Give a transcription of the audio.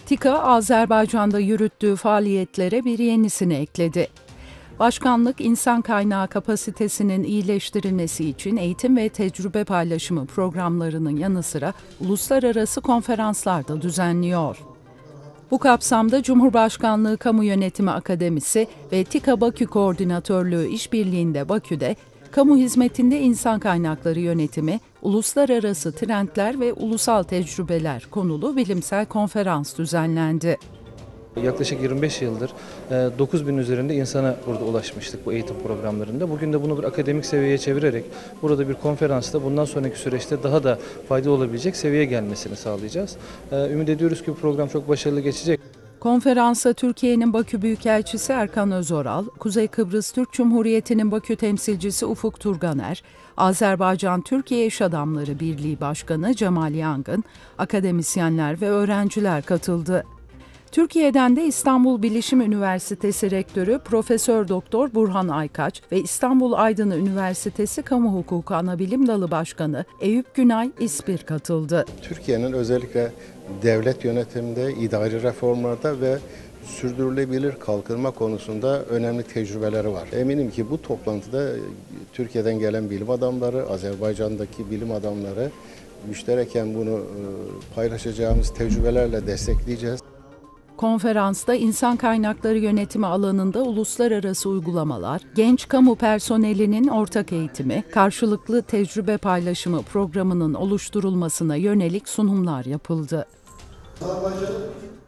TİKA, Azerbaycan'da yürüttüğü faaliyetlere bir yenisini ekledi. Başkanlık, insan kaynağı kapasitesinin iyileştirilmesi için eğitim ve tecrübe paylaşımı programlarının yanı sıra uluslararası konferanslar da düzenliyor. Bu kapsamda Cumhurbaşkanlığı Kamu Yönetimi Akademisi ve TİKA Bakü Koordinatörlüğü işbirliğinde Bakü'de kamu hizmetinde insan kaynakları yönetimi, uluslararası trendler ve ulusal tecrübeler konulu bilimsel konferans düzenlendi. Yaklaşık 25 yıldır 9.000 üzerinde insana burada ulaşmıştık bu eğitim programlarında. Bugün de bunu bir akademik seviyeye çevirerek burada bir konferansta bundan sonraki süreçte daha da faydalı olabilecek seviyeye gelmesini sağlayacağız. Ümit ediyoruz ki bu program çok başarılı geçecek. Konferansa Türkiye'nin Bakü Büyükelçisi Erkan Özoral, Kuzey Kıbrıs Türk Cumhuriyeti'nin Bakü temsilcisi Ufuk Turganer, Azerbaycan Türkiye İş Adamları Birliği Başkanı Cemal Yangın, akademisyenler ve öğrenciler katıldı. Türkiye'den de İstanbul Bilişim Üniversitesi Rektörü Profesör Doktor Burhan Aykaç ve İstanbul Aydın Üniversitesi Kamu Hukuku Anabilim Dalı Başkanı Eyüp Günay İspir katıldı. Türkiye'nin özellikle devlet yönetiminde, idari reformlarda ve sürdürülebilir kalkınma konusunda önemli tecrübeleri var. Eminim ki bu toplantıda Türkiye'den gelen bilim adamları, Azerbaycan'daki bilim adamları müştereken bunu paylaşacağımız tecrübelerle destekleyeceğiz. Konferansta insan kaynakları yönetimi alanında uluslararası uygulamalar, genç kamu personelinin ortak eğitimi, karşılıklı tecrübe paylaşımı programının oluşturulmasına yönelik sunumlar yapıldı.